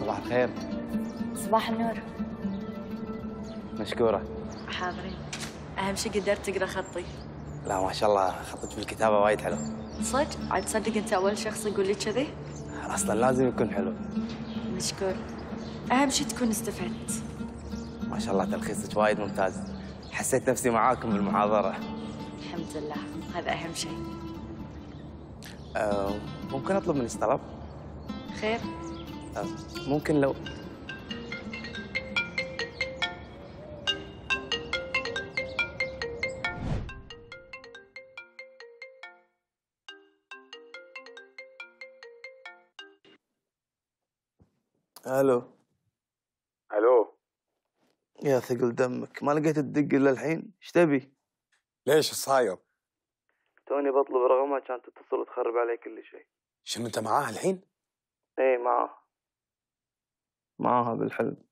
صباح الخير. صباح النور. مشكورة. حاضرين. أهم شي قدرت تقرا خطي. لا ما شاء الله خطك في الكتابة وايد حلو. صدق؟ عاد تصدق أنت أول شخص يقول لي كذي؟ أصلا لازم يكون حلو. مشكور. أهم شي تكون استفدت. ما شاء الله تلخيصك وايد ممتاز. حسيت نفسي معاكم بالمحاضرة. الحمد لله، هذا أهم شي. ممكن أطلب منك طلب؟ خير؟ ممكن لو الو. الو. يا ثقل دمك، ما لقيت تدق الا الحين، ايش تبي؟ ليش صاير؟ توني بطلب رقمها كانت تتصل وتخرب علي كل شيء. شنو انت معاه الحين؟ ايه معاها بالحلم.